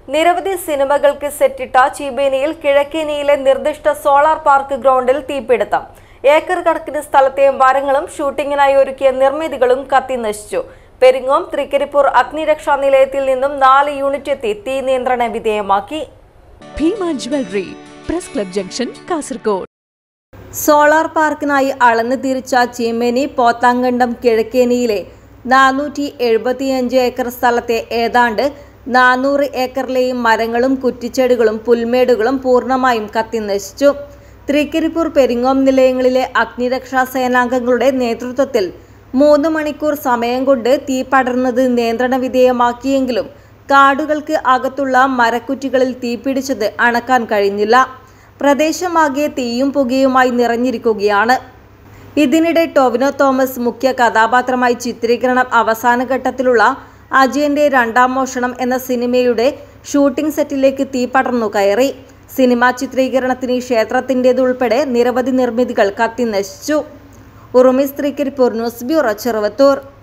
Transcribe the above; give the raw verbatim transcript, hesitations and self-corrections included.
നിരവധി സിനിമകൾക്ക് സെറ്റിട്ട ചീബേനിയിൽ കിഴക്കേനിയിലെ നിർദ്ദിഷ്ട സോളാർ പാർക്ക് ഗ്രൗണ്ടിൽ തീപിടുത്തം. ഏക്കർ കണക്കിന് സ്ഥലത്തെ മരങ്ങളും ഷൂട്ടിങ്ങിനായി ഒരുക്കിയ നിർമ്മിതികളും കത്തിനശിച്ചു. പെരിങ്ങോം തൃക്കരിപ്പൂർ അഗ്നിരക്ഷാ നിലയത്തിൽ നിന്നും നാല് യൂണിറ്റ് എത്തി തീ നിയന്ത്രണ വിധേയമാക്കി. Bhima jewellery, press club junction, Kasaragod. Solar പാർക്കിനായി അളന്ന് തിരിച്ച ചീമേനി പോത്താങ്കണ്ടം കിഴക്കേനിയിലെ നാനൂറ്റി എഴുപത്തിയഞ്ച് ഏക്കർ സ്ഥലത്തെ ഏതാണ്ട് നാനൂറ് ഏക്കറിലെയും മരങ്ങളും കുറ്റിച്ചെടികളും പുൽമേടുകളും പൂർണ്ണമായും കത്തിനശിച്ചു. തൃക്കരിപ്പൂർ പെരിങ്ങോം നിലയങ്ങളിലെ അഗ്നിരക്ഷാ സേനാംഗങ്ങളുടെ നേതൃത്വത്തിൽ മൂന്ന് മണിക്കൂർ സമയം കൊണ്ട് തീ പടർന്നത് നിയന്ത്രണ വിധേയമാക്കിയെങ്കിലും കാടുകൾക്ക് അകത്തുള്ള മരക്കുറ്റികളിൽ തീപിടിച്ചത് അണക്കാൻ കഴിഞ്ഞില്ല. പ്രദേശമാകെ തീയും പുകയുമായി നിറഞ്ഞിരിക്കുകയാണ്. ഇതിനിടെ ടൊവിനോ തോമസ് മുഖ്യ കഥാപാത്രമായി ചിത്രീകരണം അവസാന ഘട്ടത്തിലുള്ള അജയന്റെ രണ്ടാം മോഷണം എന്ന സിനിമയുടെ ഷൂട്ടിംഗ് സെറ്റിലേക്ക് തീ പടർന്നു കയറി. സിനിമാ ചിത്രീകരണത്തിന് ക്ഷേത്രത്തിൻ്റെതുൾപ്പെടെ നിരവധി നിർമ്മിതികൾ കത്തിനശിച്ചു. Urumi Thrikaripur news bureau Cheruvathur.